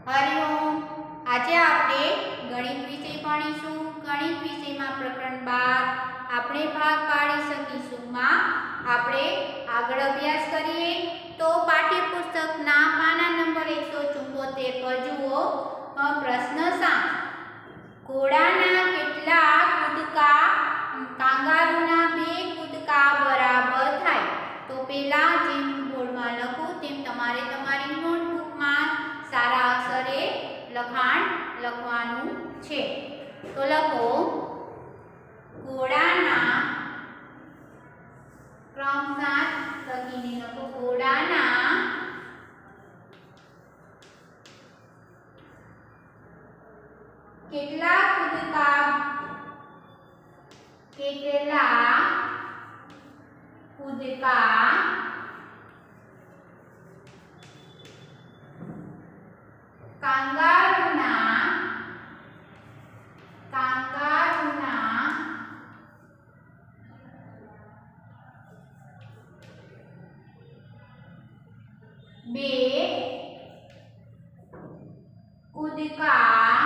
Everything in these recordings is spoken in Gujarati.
हरिओम। आज आपणे गणित विषय भणीशुं। गणित विषय में प्रकरण 12 आपणे भाग पाड़ी सकीशुं। आपणे आगळ अभ्यास करीए तो पाठ्यपुस्तक ना पाना नंबर 174 पर जुओ। प्रश्न 7 घोड़ाना केटला कूदका कांगारूना 2 कूदका बराबर थाय। तो पेला जेम बोर्ड में लखूं तेम तमारे तमारी नोटबुक में सारा अक्षरे लखाण लखवानुं छे। तो लखो घोड़ाना क्रम साथ लखीने लखो घोड़ाना केटला कूदका कांगारूना 2 कूदका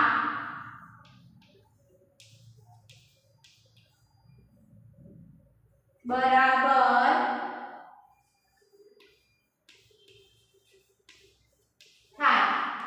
बराबर थाय।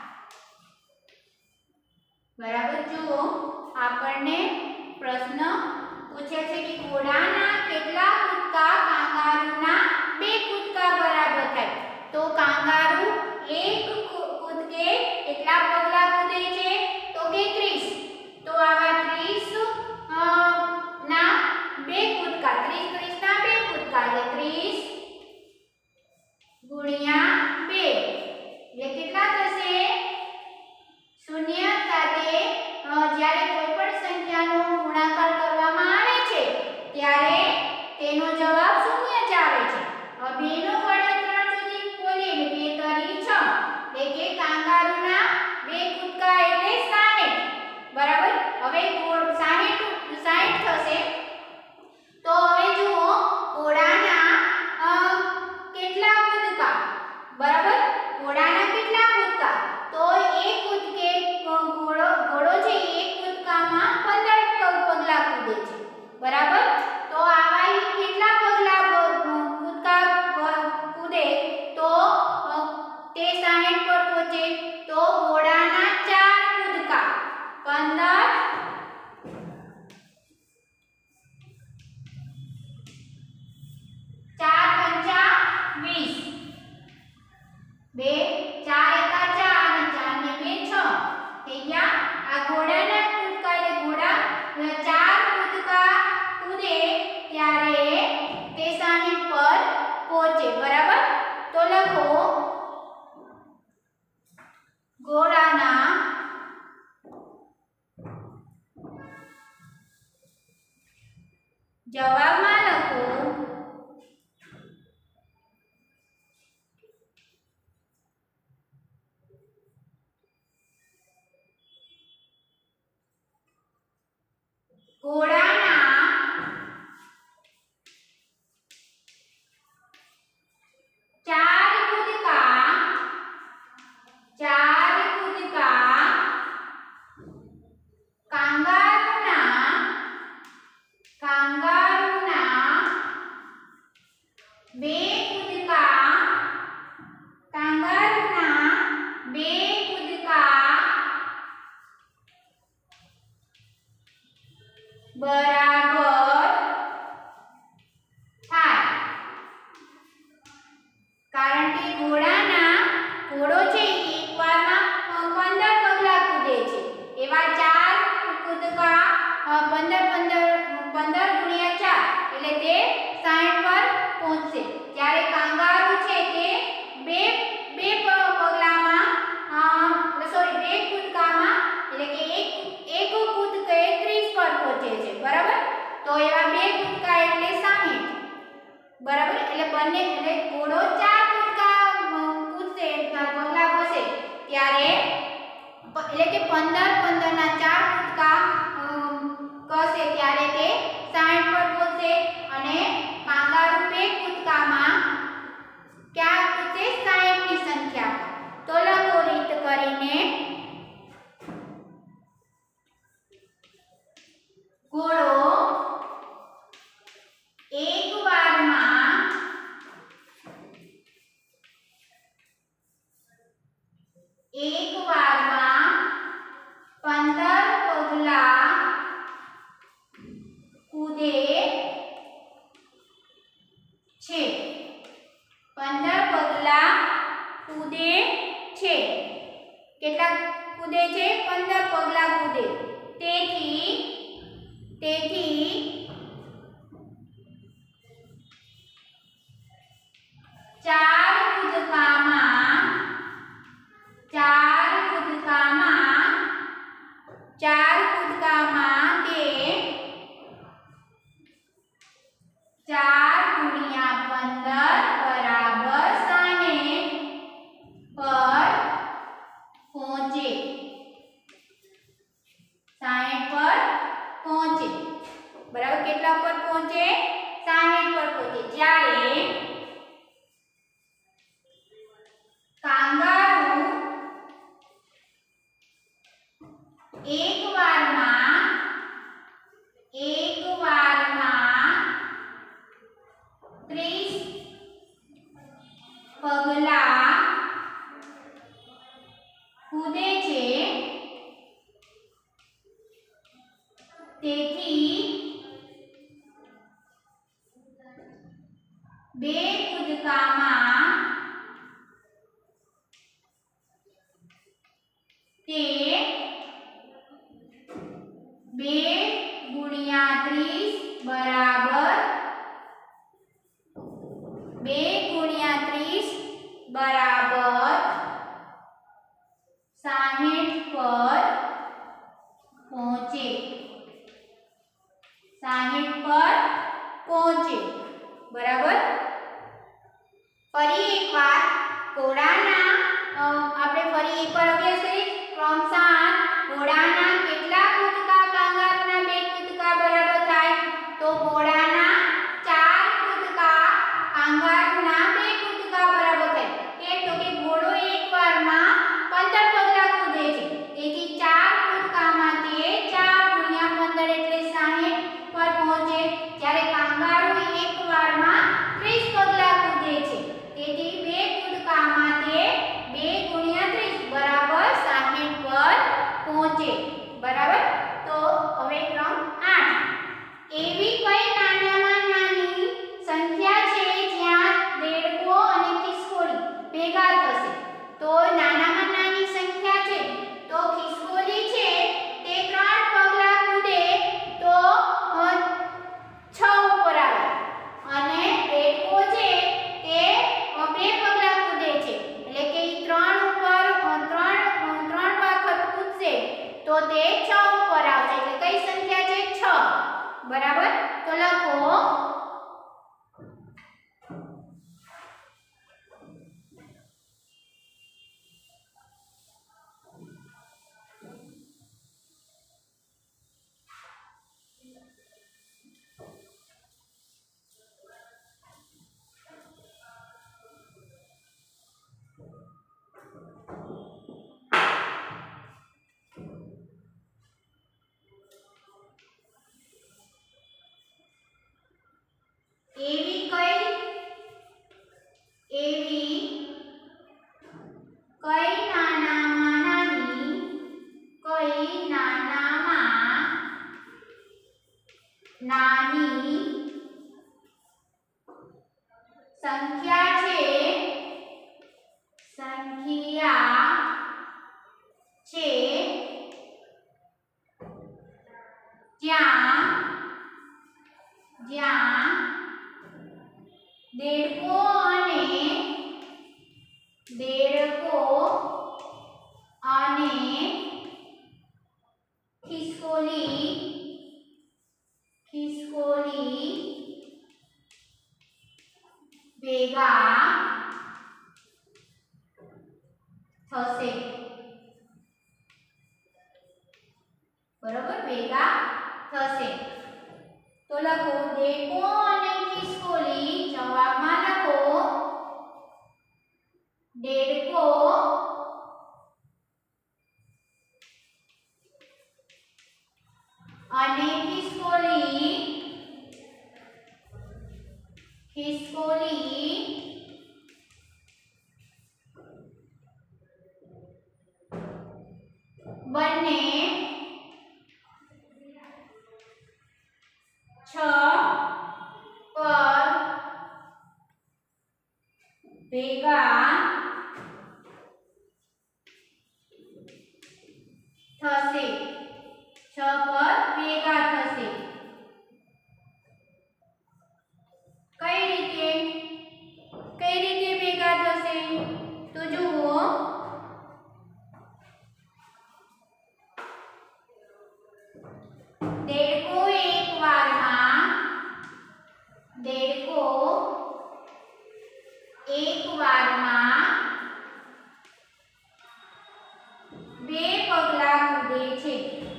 बराबर जो आपने प्रश्न पूछे छे कि घोड़ाना केटला कूदका कांगारूना 2 कूदका बराबर थाय। तो कांगारू 1 कूदके કેટલા પગલા કૂદે છે તો કે 30। તો આવા 30 ના 2 કૂદકા 30 ના 2 કૂદકા એટલે 30 ગુણ્યા 2 એટલે કેટલા થશે? શૂન્ય સાથે જ્યારે કોઈ પણ સંખ્યાનો ગુણાકાર કરવામાં આવે છે ત્યારે તેનો જવાબ શૂન્ય જ આવે છે। હવે 2 નો ગણતરી સુધી બોલીએ એટલે 2 તરી 6 એટલે કે કાંગારૂના 2 કૂદકા એટલે 60 બરાબર। હવે 60 થશે। તો હવે જુઓ ઘોડાના કેટલા કૂદકા બરાબર। ઘોડાના કેટલા કૂદકા તો 1 કૂદકે ઘોડો છે 1 કૂદકામાં 15 પગલા કૂદે છે બરાબર। તો આવા કેટલા પગલા કૂદકા કૂદે તો તે 60 પર પહોંચે। તો ઘોડાના 4 કૂદકા 15 4 पंचा 20 2 4 एका 4 અને 4 ને 2 6 થઈ ગયા। આ ઘોડાના કૂદકા એટલે ઘોડા 4 કૂદકા કૂદે ત્યારે તે 60 પર પહોંચે બરાબર। તો લખો ઘોડાના જવાબમાં લખો ઘોડાના 4 કૂદકા કાંગારૂના 2 કૂદકા બરાબર થાય। કારણ કે ઘોડો છે એકવારમાં 15 પગલા કૂદે છે એવા 4 કૂદકા 15 ગુણ્યા 4 એટલે તે 60 પર પહોંચશે। જ્યારે કાંગારૂ છે તે 2 પગલામાં 2 કૂદકામાં એટલે કે એક કૂદકે 30 પર પહોંચે છે બરાબર। તો એવા 2 કૂદકા એટલે 60 બરાબર। એટલે બંને એટલે ઘોડો 4 કૂદકા કૂદશે પગલા ભરશે ત્યારે એટલે કે 15 ના 4 કૂદકા કરશે ત્યારે તે 60 પર પહોંચશે। અને કાંગારૂ 2 કૂદકામાં ક્યાં કૂદશે 60 ની સંખ્યા પર। તો લખો રીત કરીને 15 પગલા કૂદે છે. કેટલા કૂદે છે? 15 પગલા કૂદે. તેથી 4 કૂદકામાં તે 4 ગુણ્યા 15 બરાબર 60 પર પહોંચે. 60 પર પહોંચે. બરાબર. કેટલા પર પહોંચે? 60 પર પહોંચે. જ્યારે કાંગારૂ એક વારમાં 30 પગલા કૂદે છે. તેથી 2 કૂદકામાં તે 2 ગુણ્યા 30 બરાબર 60 પર પહોંચે. 60 પર પહોંચે. બરાબર. ફરી એકવાર ઘોડાના આપણે ફરી એકવાર અભ્યાસ કરીએ. ક્રમ 7 ઘોડાના કેટલા કૂદકા કાંગારૂના 2 કૂદકા બરાબર થાય? તો ઘોડાના 4 કૂદકા કાંગારૂના 2 કૂદકા બરાબર થાય. કેમ? તો કે ઘોડો એકવારમાં 15 પગલા કૂદે છે. તેથી 4 કૂદકામાં તે 4 ગુણ્યા 15 એટલે 60 પર પહોંચે. જ્યારે કાંગારૂ એકવારમાં 30 પગલા કૂદે છે. તેથી 2 કૂદકામાં તે 2 ગુણ્યા 30 બરાબર 60 પર પહોંચે. બરાબર. તો હવે ક્રમ 8 એવી કઈ નાનામાં નાની સંખ્યા છે જ્યાં દેડકો અને ખિસકોલી ભેગા થશે? તો નાનામાં નાની સંખ્યા છે તો ખિસકોલી છે તે 3 પગલા કૂદે તો 6 ઉપર આવે. અને દેડકો છે તે 2 પગલા કૂદે છે. એટલે કે 3 ઉપર 3 વખત કૂદશે તો તે 6 ઉપર આવશે. એટલે કઈ સંખ્યા છે? 6. બરાબર. તો લખો એવી નાનામાં નાની સંખ્યા છે જ્યાં દેડકો અને ખિસકોલી ભેગા થશે. બરાબર. ભેગા થશે. તો લખો દેડકો અને ખિસકોલી. જવાબમાં લખો દેડકો અને ખિસકોલી બંને 6 પર ભેગા થશે 6 પદ ભેગા થશે કઈ રીતે ભેગા થશે તો જુઓ દેડકો એક વારમાં બે પગલા કૂદે છે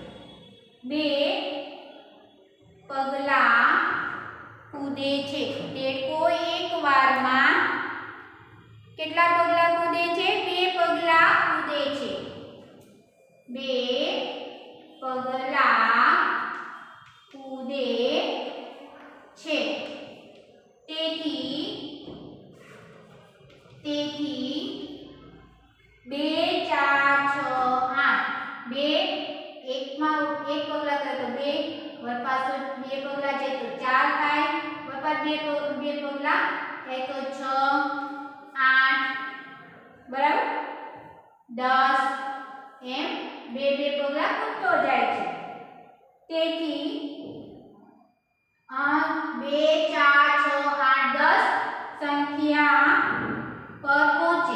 દેડકો એક વારમાં કેટલા પગલા કૂદે છે બે પગલા કૂદે છે તેથી 2 4 6 8 2 એકમાં એક પગલા કરે તો 2 વરપાસો 2 પગલા છે તો 4 થાય વરપાસ 2 પગલા થાય તો 6 8 બરાબર 10 એમ 2 પગલા કૂદતો જાય છે તેથી 2 4 6 8 10 સંખ્યા પર પહોંચે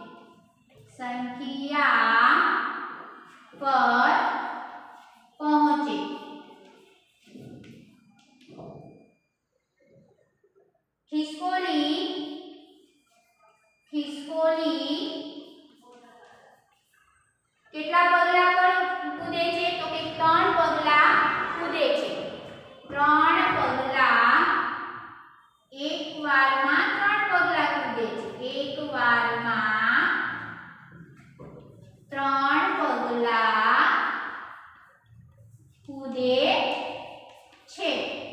ખિસકોલી કેટલા પગલા પર કૂદે છે તો કે 3 પગલા કૂદે છે 3 પગલા એક વારમાં 3 પગલા કૂદે છે એક વારમાં 3 પગલા કૂદે છે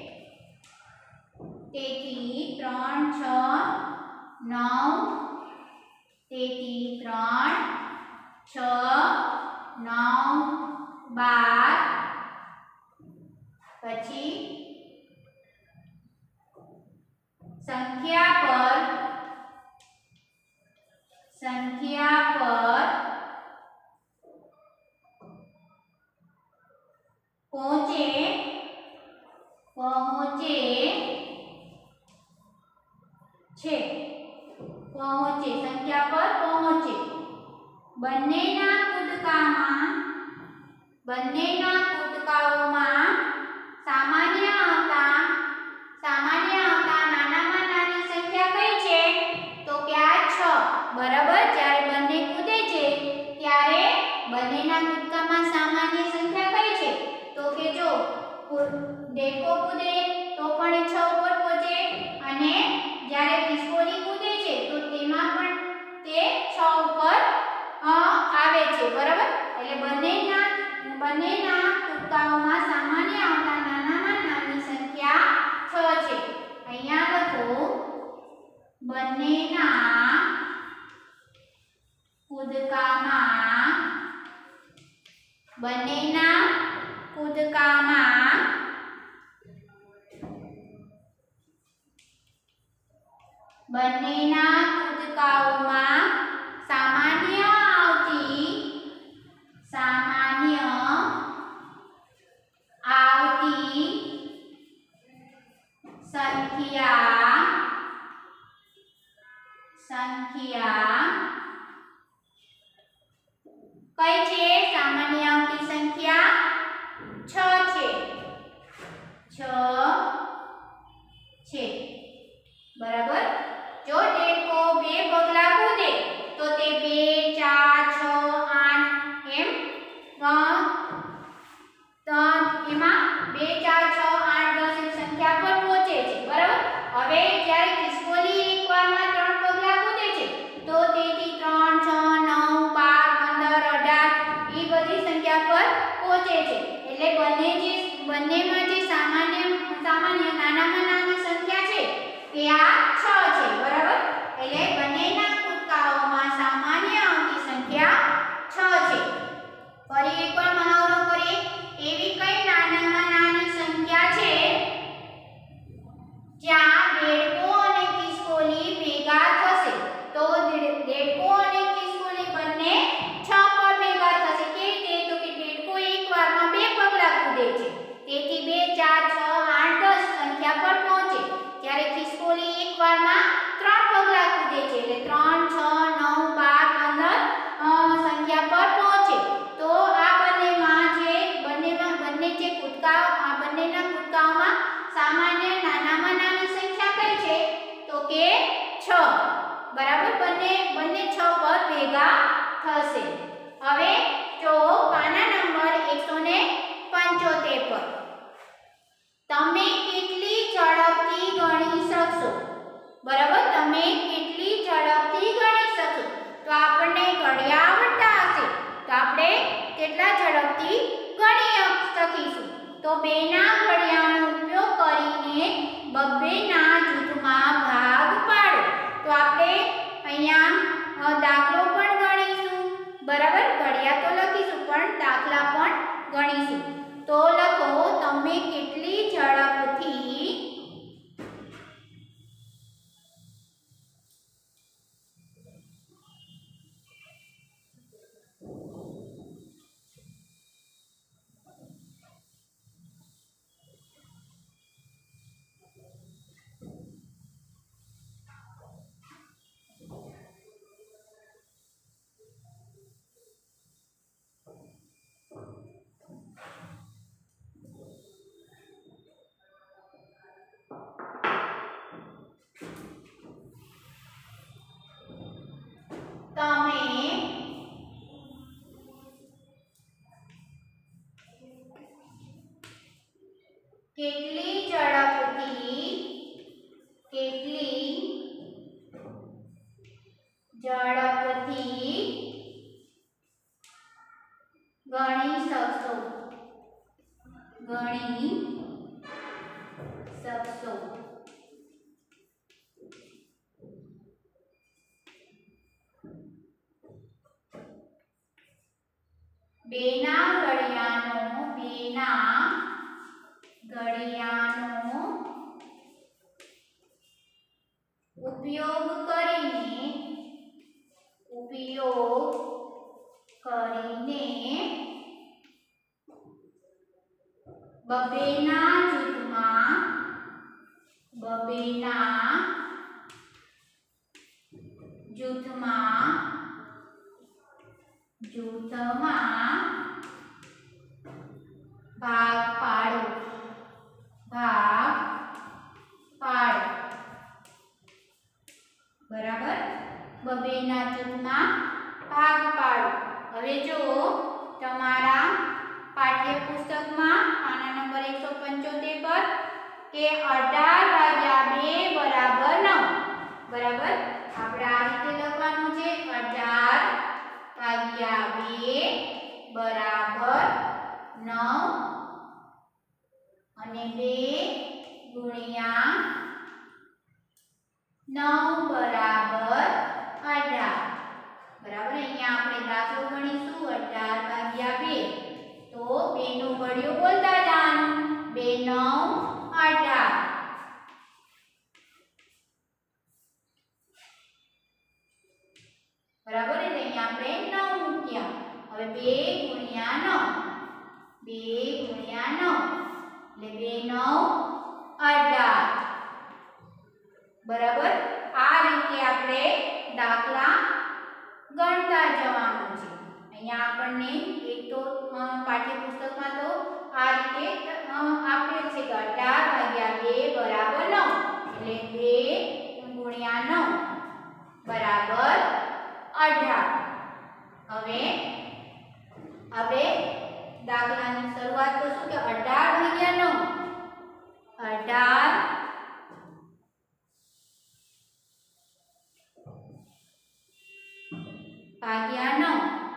તેથી 3 6 9 તેથી 3 6 9 12 પછી સંખ્યા પર પહોંચે છે સંખ્યા પર પહોંચે બંનેના કૂદકાઓમાં સામાન્ય આવતા નાનામાં નાની સંખ્યા કઈ છે તો કે આ 6 બરાબર જ્યારે બંને કૂદે છે ત્યારે બંનેના કૂદકામાં સામાન્ય સંખ્યા કઈ છે તો કે જો દેડકો કૂદે તો પણ 6 ઉપર પહોંચે અને જ્યારે ખિસકોલી કૂદે છે તો તેમાં પણ તે 6 ઉપર આવે છે બરાબર એટલે બંનેના કૂદકાઓમાં સામાન્ય આવતા નાનામાં નાની સંખ્યા 6 છે અહીંયા લખો બંનેના કૂદકામાં સામાન્ય આવતી સંખ્યા કઈ છે સામાન્ય આવતી સંખ્યા 6 છે બરાબર જો દેડકો 2 પગલા કૂદે તો તે 2 4 6 8 એમ એમાં 2 4 6 8 10 સંખ્યા પર પહોંચે છે બરાબર હવે જ્યારે ખિસકોલી એક વારમાં 3 પગલા કૂદે છે તો તેથી 3 6 9 12 15 18 બરાબર બંને 6 પદ ભેગા થશે। હવે જો પાના નંબર 175 પર તમે કેટલી ઝડપથી ગણી શકશો? બરાબર, તમે કેટલી ઝડપથી ગણી શકશો? તો આપણને ઘડિયા આવડતા હશે તો આપણે કેટલા ઝડપથી ગણી શકીશું? તો 2 ના ઘડિયાનો ઉપયોગ કરીને 2 ના જૂથમાં ભાગ પાડો। તો આપણે અહીંયા દાખલો પણ ગણીશું, બરાબર, ઘડિયા તો લખીશું પણ દાખલા પણ ગણીશું। તો લખો તમે કેટલી ઝડપથી ગણી શકશો? બેના ઘડિયાનો ઉપયોગ કરીને 2 ના જૂથમાં ભાગ પાડો। બરાબર, 2 ના જૂથમાં ભાગ પાડો। હવે જો તમારા પાઠ્યપુસ્તકમાં પાના નંબર 175 પર કે 18 ભાગ્યા 2 બરાબર 9, બરાબર, આપણે આ રીતે લખવાનું છે 18 ભાગ્યા 2 બરાબર 9 અને 2 ગુણ્યા 9 બરાબર 18, બરાબર। અહીંયા આપણે દાખલો ગણીશું 18 ભાગ્યા 2, તો 2 નો ઘડિયો બોલતા જવાનું, 2 9 18, બરાબર। એટલે અહીંયા આપણે 9 મૂક્યા। હવે 2 ગુણ્યા 9 એટલે 2 9 18, બરાબર। આ રીતે આપણે દાખલા ગણતા જવાનું છે। અહીંયા આપણને એક તો પાઠ્યપુસ્તકમાં તો આ રીતે આપેલ છે કે 18 ભાગ્યા 2 બરાબર 9 એટલે 2 ગુણ્યા 9 બરાબર 18। હવે આપણે દાખલાની શરૂઆત કરશું કે 18 ભાગ્યા 9 ભાગ્યા 9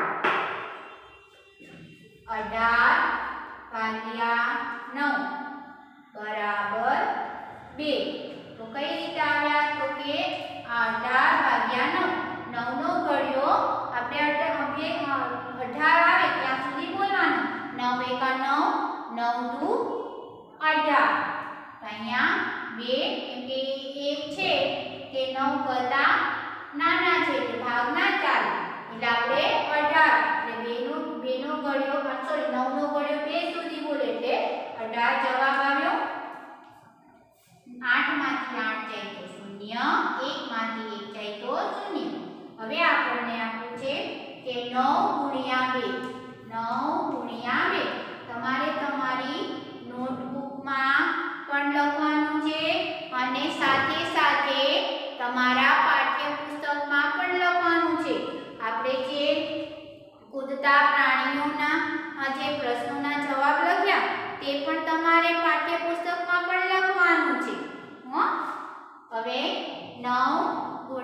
18 ભાગ્યા 9 બરાબર 2। તો કઈ રીતે આવ્યા? તો કે 18 ભાગ્યા 9 નો ઘડિયો આપણે 18 આવે ત્યાં સુધી બોલવાનું, 9 એકા 9 9 દુ 18, અહીંયા 2 કેમ કે 1 છે તે 9 કરતા નાના છે એટલે ભાગ ના ચાલે, એટલે આપણે 18 એટલે 2 નો ઘડિયો સોરી 9 નો ઘડિયો 2 સુધી બોલે એટલે 18 જવાબ આવ્યો। 8 માંથી 8 જાય તો 0, 1 માંથી 1 જાય તો 0। હવે આપણને આપ્યું છે કે 9 ગુણ્યા 2 તમારે તમારી નોટબુકમાં પણ લખવાનું છે અને સાથે સાથે તમારા પાઠ્યપુસ્તક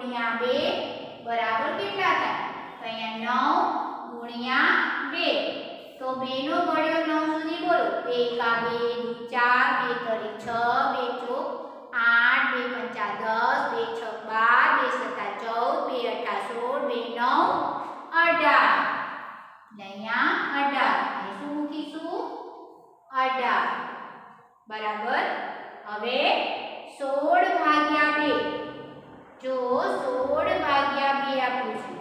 ગુણ્યા 2 બરાબર કેટલા થાય? તો અહીંયા 9 ગુણ્યા 2. તો 2 નો ઘડિયો 9 સુધી બોલો. 2 એકા 2, 2 4, 2 તરી 6, 2 ચોક 8, 2 પંચા 10, 2 છક 12, 2 સતા 14, 2 અઠા 16, 2 9 18. અહીંયા 18. અહીં શું મૂકીશું? 18 બરાબર. હવે 16 ભાગ્યા 2. જો 16 ભાગ્યા 2 આપ્યું છે.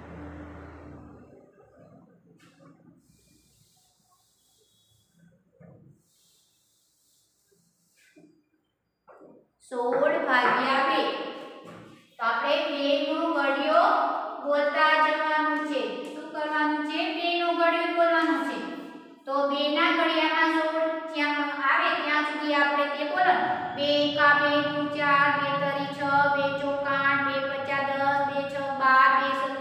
સોળ ભાગ્યા 2. તો આપણે 2 નો ઘડિયો બોલતા જવાનું છે. શું કરવાનું છે? 2 નો ઘડિયો બોલવાનું છે. તો 2 ના ઘડિયામાં 16 જ્યાં આવે ત્યાં સુધી આપણે તે બોલો. 2 એકા 2, 2 4, 2 તરી 6, 2 ચોક 8, 2 પંચા 10, 2 છક 12,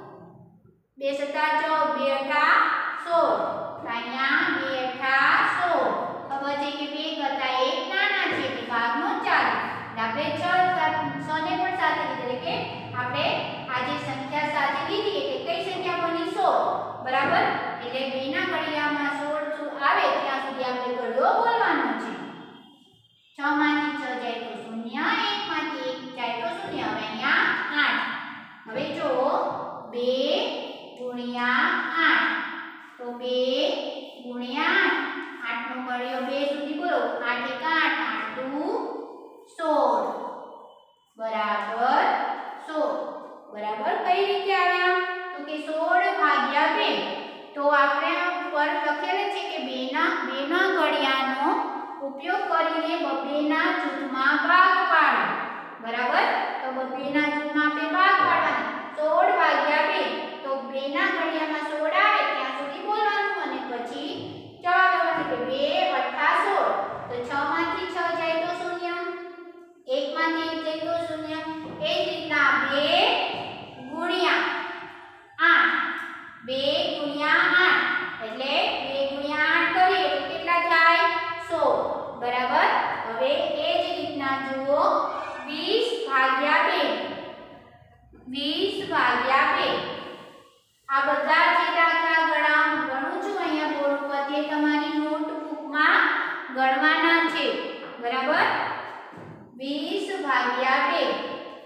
2 સતા 14, 2 અઠા 16. અહીંયા 2 અઠા 16. ખબર છે કે 2 કરતા 1 નાના છે એટલે ભાગનો 4. આપણે 6 ને પણ સાથે લીધે કે આપણે આ જે સંખ્યા સાથે લીધી એટલે કઈ સંખ્યા બની? 16 બરાબર. એટલે 2 ના ઘડિયામાં 16 આવે ત્યાં સુધી આપણે ઘડિયો બોલવાનો છે. 6 માંથી 6 જાય તો 0, 1 માંથી 1 જાય તો 0. હવે અહીંયા 8. હવે જો 2 ગુણ્યા 8. તો 2 ગુણ્યા 8. 8 નો ઘડિયો 2 સુધી બોલો. 8 એકા 8, 8 દુ 16 બરાબર 16. બરાબર. કઈ રીતે આવ્યા? તો કે 16 ભાગ્યા 2. તો આપણે ઉપર લખેલ છે કે 2 ના ઘડિયાનો ઉપયોગ કરીને 2 ના જૂથમાં ભાગ પાડો. બરાબર. તો 2 ના જૂથમાં આપણે ભાગ પાડવાના. 16 ભાગ્યા 2. તો 2 ના ઘડિયામાં 16 આવે ત્યાં સુધી બોલવાનું અને પછી જવાબ લેવાનો કે 2 અઠા 16. તો 6 માંથી 6 જાય તો 0, 1 માંથી 1 જાય તો 0. એ જ રીતના 2 ગુણ્યા 8. 2 ગુણ્યા 8 એટલે 2 ગુણ્યા 8 કરીએ તો કેટલા થાય? 16 બરાબર. હવે એ જ રીતના જુઓ 20 ભાગ્યા 2. 20 ભાગ્યા 2. આ બધા જે દાખલા ગણું છું અહીંયા બોર્ડ પર તે તમારી નોટબુકમાં ગણવાના છે. બરાબર. 20 ભાગ્યા 2.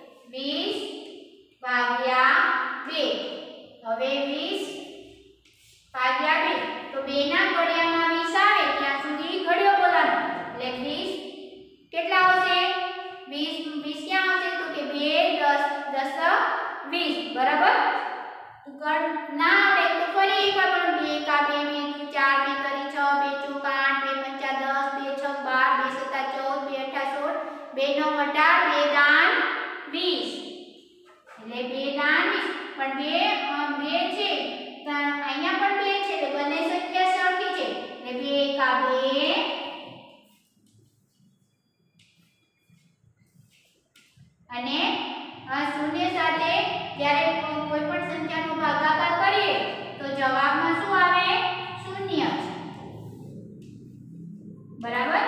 20 ભાગ્યા 2. હવે 20 ભાગ્યા 2. તો 2 ના ઘડિયામાં 20 આવે ત્યાં સુધી ઘડિયો બોલવાનો. એટલે 20 કેટલા આવશે? 20 ક્યાં આવશે? તો કે 2 10 20 બરાબર. ના આવડે તો ફરી એકવાર પણ 2 એકા 2, 2 4, 2 તરી 6, 2 ચોક 8, 2 પંચા 10, 2 છક 12, 2 સતા 14, 2 અઠા 16, 2 9 18, 2 દાન 20. એટલે 2 દાન 20. પણ 2 છે અહીંયા પણ 2 છે એટલે બંને સંખ્યા સરખી છે. એટલે 2 એકા 2 અને શૂન્ય સાથે જ્યારે કોઈ પણ સંખ્યાનો ભાગાકાર કરીએ તો જવાબમાં શું આવે? શૂન્ય છે. બરાબર.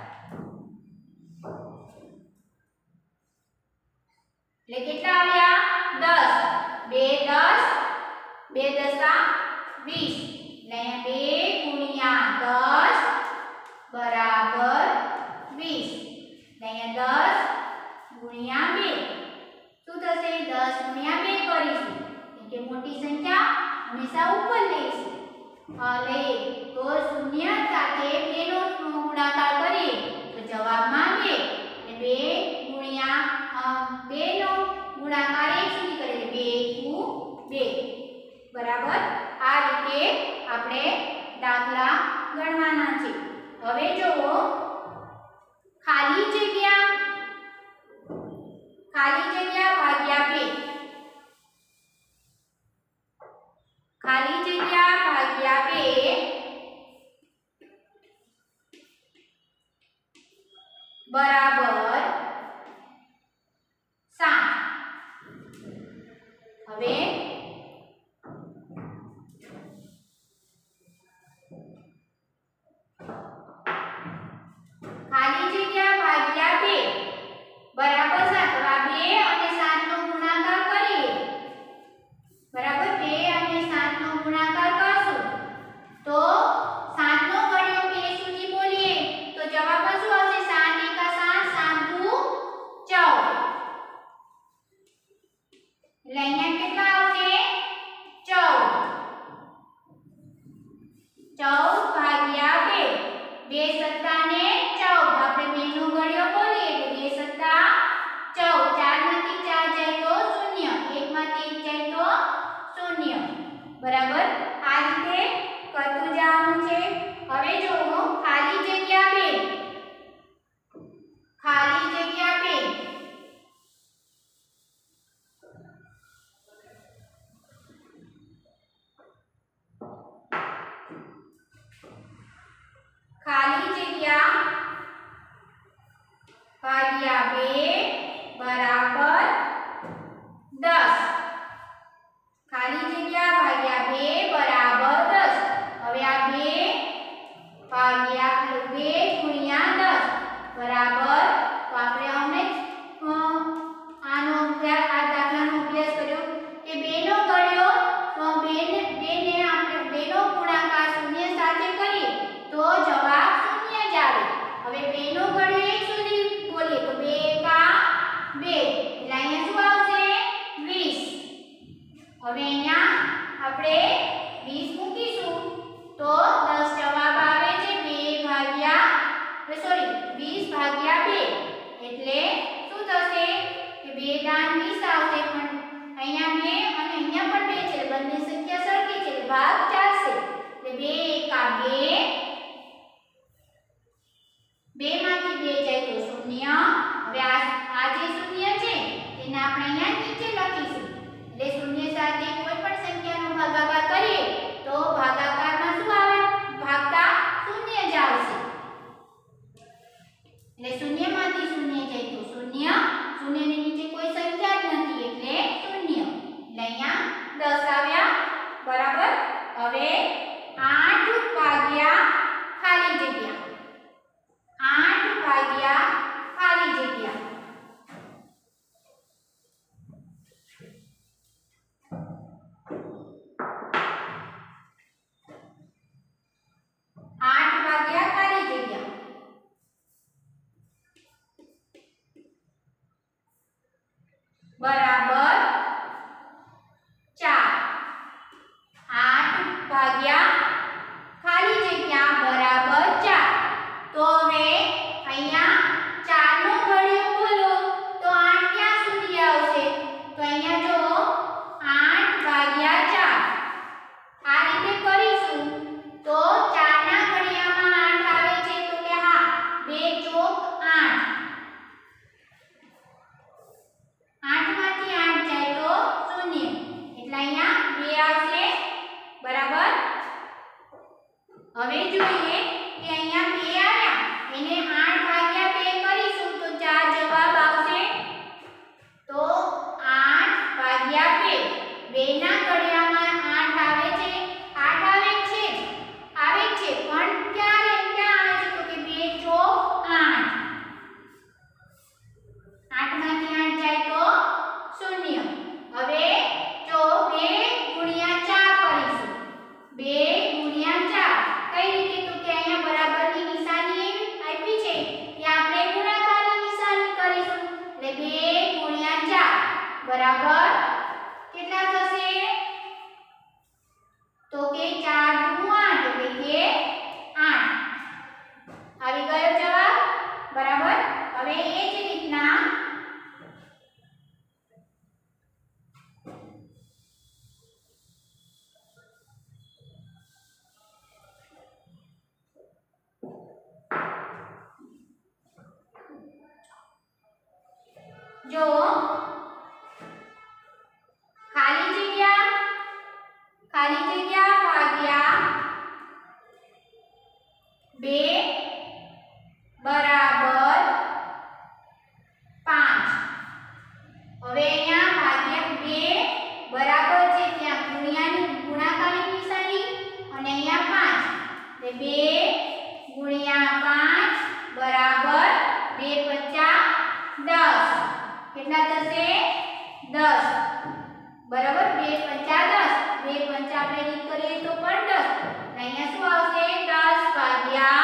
એટલે કેટલા આવ્યા? 10. 2 દસા 20. એટલે 2 ગુણ્યા 10 બરાબર 20. એટલે 10 ગુણ્યા 2. શું થશે? 10 ગુણ્યા 2 કરીશું. કે મોટી સંખ્યા હંમેશા ઉપર લઈશું. તો શૂન્ય સાથે 2 નો ગુણાકાર કરીએ તો જવાબમાં 2. એટલે 2 ગુણ્યા 2 નો ગુણાકાર 1 સુધી કરીએ 2 2 બરાબર. આ રીતે આપણે દાખલા ગણવાના છે. હવે જુઓ ખાલી જગ્યા ભાગ્યા 2. ખાલી જગ્યા ભાગ્યા 2 બરાબર 7. હવે એટલે અહીંયા કેટલા આવશે 14 14 ભાગ્યા 2 2 સત્તા ને 14 આપણે 2 નો ઘડિયો બોલીએ એટલે 2 સત્તા 14 4 માંથી 4 જાય તો 0 1 માંથી 1 જાય તો 0 બરાબર આ રીતે કરતું જવાનું છે હવે જોવો ખાલી જગ્યા 2 ખાલી જગ્યા 2 ખાલી જગ્યા ભાગ્યા 2 બરાબર 10 ખાલી જગ્યા ભાગ્યા 2 બરાબર 10 હવે આ 2 ભાગ્યા 2 ગુણ્યા 10 બરાબર તો આપણે હમણે આનો અભ્યાસ આ દાખલાનો અભ્યાસ કર્યો કે 2 નો ઘડિયો તો 2 ને આપણે 2 નો ગુણાકાર 0 સાથે કરીએ તો જવાબ 0 જ આવે હવે 2 નો ઘડિયો 1 સુધી બોલીએ તો 2 એકા 2 એટલે અહીંયા શું આવશે 20 હવે અહીંયા આપણે 20 મૂકીશું તો 10 જવાબ આવે છે 2 ભાગ્યા 20 ભાગ્યા 2 એટલે શું થશે કે 2 દાન 20 આવશે પણ અહીંયા 2 અને અહીંયા પણ 2 છે બંને સંખ્યા સરખી છે ભાગ ચાલશે એટલે 2 એકા 2 2 માંથી 2 જાય તો 0 હવે આ જે 0 છે તેને આપણે અહીંયા નીચે લખીશું એટલે 0 સાથે કોઈ પણ સંખ્યાનો ભાગાકાર કરીએ તો ભાગાકારમાં શું આવે ભાગતા 0 જ આવશે એટલે 0 માંથી 0 જાય તો 0 0 ની નીચે કોઈ સંખ્યા જ નથી એટલે 0 એટલે અહીંયા 10 આવ્યા બરાબર હવે 8 ભાગ્યા ખાલી જગ્યા 8 ભાગ્યા ખાલી જગ્યા 8 ભાગ્યા ખાલી જગ્યા બરાબર 4 8 ભાગ્યા ખાલી જગ્યા બરાબર 4 તો હવે અહીંયા 4 નો ઘડિયો બોલો તો 8 ક્યાં સુધી આવશે તો અહીંયા જો 8 ભાગ્યા 4 આ રીતે કરીશું તો 4 ના ઘડિયામાં 8 આવે છે તો કે હા 2 ચોક 8 8 માંથી 8 જાય તો 0 એટલે અહીંયા 2 આવશે બરાબર હવે જોઈએ કે અહીંયા 2 આવ્યા એને 8 ભાગ્યા 2 કરીશું તો 4 જવાબ આવશે તો 8 ભાગ્યા 2 2 ના ઘડિયામાં 8 આવે છે 8 આવે છે પણ ક્યારે ક્યાં આવે છે તો કે 2 ચોક 8 8 માંથી 8 જાય તો 0 હવે જો 2 ગુણ્યા 4 કરીશું 2 ગુણ્યા 4 કઈ રીતે તો કે અહીંયા બરાબરની નિશાની આપી છે કે આપણે ગુણાકારની નિશાની કરીશું એટલે 2 ગુણ્યા 4 બરાબર કેટલા થશે તો કે 4 × 8 એટલે કે 8 આવી ગયો જવાબ બરાબર હવે એ જ રીતના જો ખાલી જગ્યા ભાગ્યા 2 બરાબર 5 હવે અહીંયા ભાગ્યા 2 બરાબર છે ત્યાં ગુણાકારની નિશાની અને અહીંયા 5 એટલે 2 ગુણ્યા 5 બરાબર 2 × 5 10 કેટલા થશે 10 બરાબર 2 × 5 10 2 × 5 આપણે રીત કરીએ તો પણ 10 અહીંયા શું આવશે 10 ભાગ્યા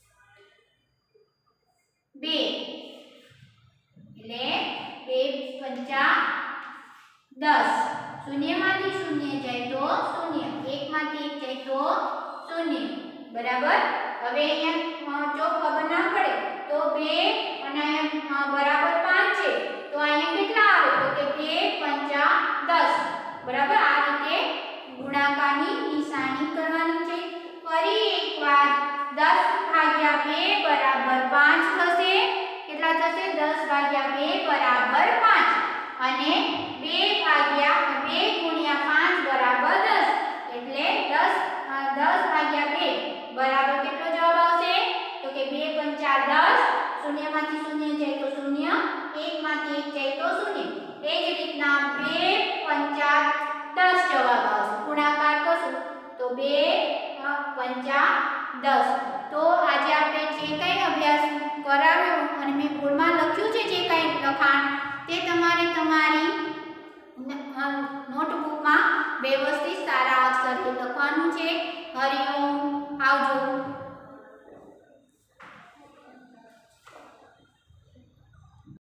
2 એટલે 2 × 5 પંચા 10 શૂન્યમાંથી શૂન્ય જાય તો શૂન્ય, એકમાંથી એક જાય તો શૂન્ય, બરાબર. હવે અહીંયા જો ખબર ના પડે તો 2 અને અહીંયા બરાબર 5 છે તો અહીંયા કેટલા આવે તો કે 2 પંચા 10, બરાબર. આ રીતે ગુણાકારની નિશાની કરવાની છે. ફરી એકવાર 10 ભાગ્યા 2 બરાબર 5 થશે. કેટલા થશે 10 ભાગ્યા 2 બરાબર 5 અને 2 ગુણ્યા 5 બરાબર 10 એટલે 10 ભાગ્યા 2 બરાબર કેટલો જવાબ આવશે તો કે 2 પંચા 10, શૂન્યમાંથી શૂન્ય જાય તો શૂન્ય, એકમાંથી એક જાય તો શૂન્ય. એ જ રીતના 2 પંચા 10 જવાબ આવશે. ગુણાકાર કરશું તો 2 પંચા 10. તો આજે આપણે જે કંઈ અભ્યાસ કરાવ્યો અને મેં બોર્ડમાં લખ્યું છે જે કંઈ લખાણ તે તમારે તમારી નોટબુકમાં વ્યવસ્થિત સારા અક્ષરથી લખવાનું છે. હરિઓમ, આવજો.